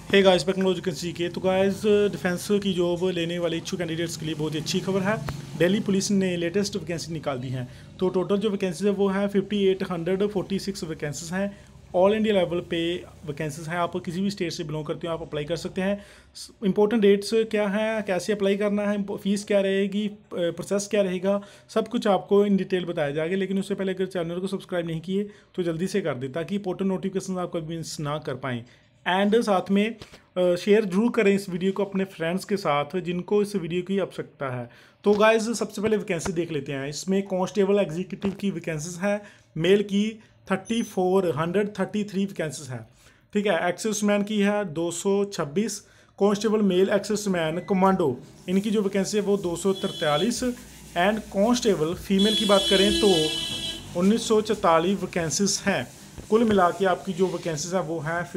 Hey guys technology के तो guys defence की जॉब लेने वाले इच्छुक कैंडिडेट्स के लिए बहुत ही अच्छी खबर है। दिल्ली पुलिस ने लेटेस्ट वैकेंसी निकाल दी हैं। तो टोटल जो वैकेंसीज है वो है 5846 वैकेंसीज हैं। ऑल इंडिया लेवल पे वैकेंसीज हैं। आप किसी भी स्टेट से बिलोंग करते हो आप अप्लाई कर सकते हैं। इंपॉर्टेंट डेट्स क्या हैं, कैसे अप्लाई करना है, फीस क्या रहेगी, प्रोसेस क्या रहेगा, सब कुछ आपको इन डिटेल बताया जाएगा। लेकिन उससे पहले अगर चैनल को सब्सक्राइब नहीं किए तो जल्दी से कर दे ताकि इंपॉर्टेंट नोटिफिकेशन आप कभी मिस ना कर पाएँ। एंड साथ में शेयर जरूर करें इस वीडियो को अपने फ्रेंड्स के साथ जिनको इस वीडियो की आवश्यकता है। तो गाइज सबसे पहले वैकेंसी देख लेते हैं। इसमें कांस्टेबल एग्जीक्यूटिव की वैकेंसीज है। मेल की 3433 वैकेंसीज है। ठीक है। एक्सेसमैन की है 226। कांस्टेबल मेल एक्सेसमैन कमांडो इनकी जो वैकेंसी है वो 243। एंड कांस्टेबल फीमेल की बात करें तो 1944 वैकेंसीज हैं। कुल मिला के आपकी जो वैकेंसीज हैं वो हैं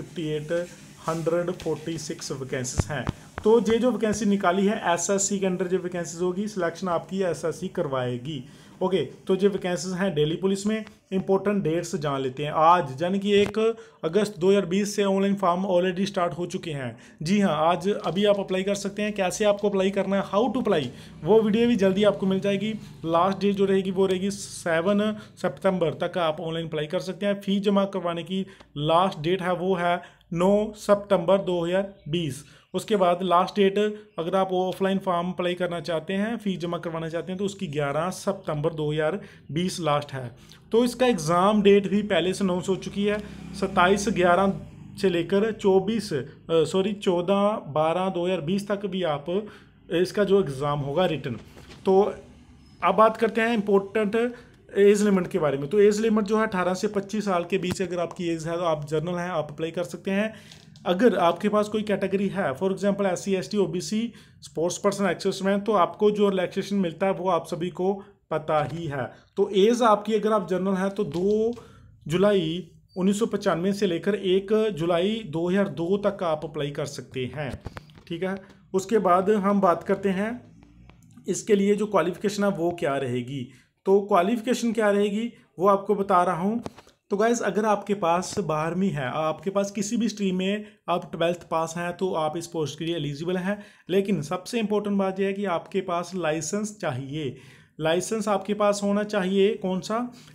5846 वैकेंसीज हैं। तो ये जो वैकेंसी निकाली है एसएससी के अंडर जो वैकेंसीज होगी सिलेक्शन आपकी एसएससी करवाएगी। ओके, तो जो वैकेंसीज हैं दिल्ली पुलिस में। इंपॉर्टेंट डेट्स जान लेते हैं। आज यानी कि 1 अगस्त 2020 से ऑनलाइन फॉर्म ऑलरेडी स्टार्ट हो चुके हैं। जी हाँ, आज अभी आप अप्लाई कर सकते हैं। कैसे आपको अप्लाई करना है, हाउ टू अप्लाई, वो वीडियो भी जल्दी आपको मिल जाएगी। लास्ट डेट जो रहेगी वो रहेगी 7 सितंबर तक आप ऑनलाइन अप्लाई कर सकते हैं। फीस जमा करवाने की लास्ट डेट है वो है 9 सितंबर 2020। उसके बाद लास्ट डेट अगर आप ऑफलाइन फॉर्म अप्लाई करना चाहते हैं, फीस जमा करवाना चाहते हैं तो उसकी 11 सितंबर 2020 लास्ट है। तो इसका एग्ज़ाम डेट भी पहले से अनाउंस हो चुकी है। 27/11 से लेकर 14/12/2020 तक भी आप इसका जो एग्ज़ाम होगा रिटन। तो अब बात करते हैं इम्पोर्टेंट एज लिमिट के बारे में। तो एज लिमिट जो है 18 से 25 साल के बीच अगर आपकी एज है तो आप जर्नल हैं, आप अप्लाई कर सकते हैं। अगर आपके पास कोई कैटेगरी है, for example SC ST OBC sports person एक्सेसमैन, तो आपको जो रिलैक्सेशन मिलता है वो आप सभी को पता ही है। तो एज आपकी अगर आप जर्नल है तो 2 जुलाई 1995 से लेकर 1 जुलाई 2002 तक आप अप्लाई कर सकते हैं। ठीक है। उसके बाद हम बात करते हैं इसके लिए जो क्वालिफिकेशन है वो क्या रहेगी। तो क्वालिफिकेशन क्या रहेगी वो आपको बता रहा हूँ। तो गाइज़ अगर आपके पास 12वीं है, आपके पास किसी भी स्ट्रीम में आप 12th पास हैं तो आप इस पोस्ट के लिए एलिजिबल हैं। लेकिन सबसे इंपॉर्टेंट बात यह है कि आपके पास लाइसेंस चाहिए। लाइसेंस आपके पास होना चाहिए कौन सा,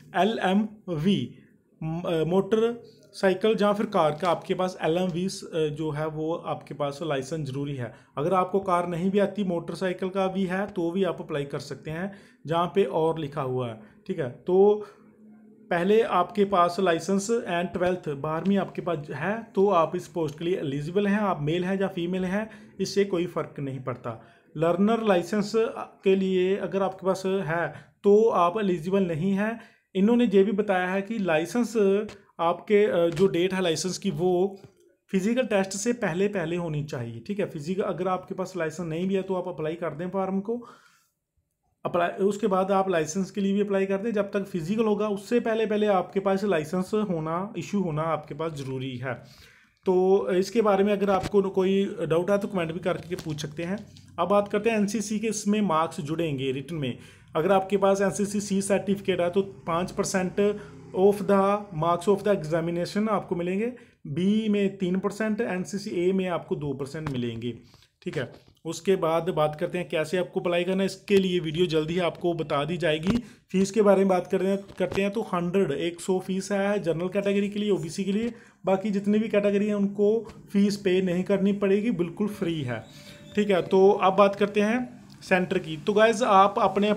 LMV मोटर साइकिल या फिर कार का आपके पास LMV जो है वो आपके पास लाइसेंस ज़रूरी है। अगर आपको कार नहीं भी आती, मोटरसाइकिल का भी है तो भी आप अप्लाई कर सकते हैं जहाँ पे और लिखा हुआ है। ठीक है। तो पहले आपके पास लाइसेंस एंड 12वीं आपके पास है तो आप इस पोस्ट के लिए एलिजिबल हैं। आप मेल हैं या फीमेल हैं इससे कोई फ़र्क नहीं पड़ता। लर्नर लाइसेंस के लिए अगर आपके पास है तो आप एलिजिबल नहीं हैं। इन्होंने ये भी बताया है कि लाइसेंस आपके जो डेट है लाइसेंस की वो फिजिकल टेस्ट से पहले होनी चाहिए। ठीक है। फिजिकल अगर आपके पास लाइसेंस नहीं भी है तो आप अप्लाई कर दें फॉर्म को, अप्लाई उसके बाद आप लाइसेंस के लिए भी अप्लाई कर दें। जब तक फिजिकल होगा उससे पहले आपके पास लाइसेंस होना, इशू होना आपके पास ज़रूरी है। तो इसके बारे में अगर आपको कोई डाउट है तो कमेंट भी करके पूछ सकते हैं। अब बात करते हैं NCC के, इसमें मार्क्स जुड़ेंगे रिटन में। अगर आपके पास NCC C सर्टिफिकेट है तो 5% of the marks of the examination आपको मिलेंगे। B में 3%, NCC A में आपको 2% मिलेंगे। ठीक है। उसके बाद बात करते हैं कैसे आपको अप्लाई करना है। इसके लिए वीडियो जल्दी ही आपको बता दी जाएगी। फीस के बारे में बात करते हैं तो 100 फीस है जनरल कैटेगरी के लिए, OBC के लिए। बाकी जितनी भी कैटेगरी हैं उनको फीस पे नहीं करनी पड़ेगी, बिल्कुल फ्री है। ठीक है। तो अब बात करते हैं सेंटर की। तो गाइज आप अपने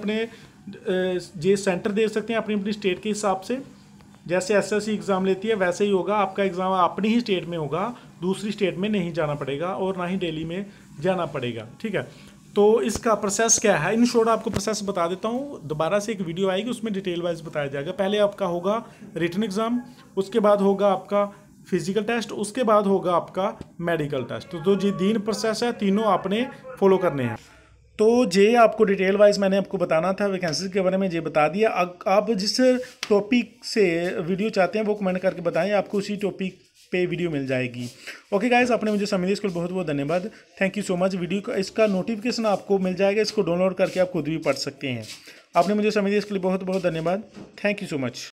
ये सेंटर दे सकते हैं अपनी स्टेट के हिसाब से। जैसे SSC एग्ज़ाम लेती है वैसे ही होगा आपका एग्ज़ाम, अपनी ही स्टेट में होगा, दूसरी स्टेट में नहीं जाना पड़ेगा और ना ही दिल्ली में जाना पड़ेगा। ठीक है। तो इसका प्रोसेस क्या है, इन शॉर्ट आपको प्रोसेस बता देता हूँ। दोबारा से एक वीडियो आएगी उसमें डिटेल वाइज बताया जाएगा। पहले आपका होगा रिटन एग्ज़ाम, उसके बाद होगा आपका फिजिकल टेस्ट, उसके बाद होगा आपका मेडिकल टेस्ट। तो ये 3 प्रोसेस है, तीनों आपने फॉलो करने हैं। तो ये आपको डिटेल वाइज मैंने आपको बताना था, वैकेंसी के बारे में ये बता दिया। आप जिस टॉपिक से वीडियो चाहते हैं वो कमेंट करके बताएं, आपको उसी टॉपिक पे वीडियो मिल जाएगी। ओके गाइस, आपने मुझे समय दिया इसके लिए बहुत बहुत धन्यवाद। Thank you so much. Video का इसका नोटिफिकेशन आपको मिल जाएगा, इसको डाउनलोड करके आप खुद भी पढ़ सकते हैं। आपने मुझे समय दिया इसके लिए बहुत बहुत धन्यवाद। Thank you so much.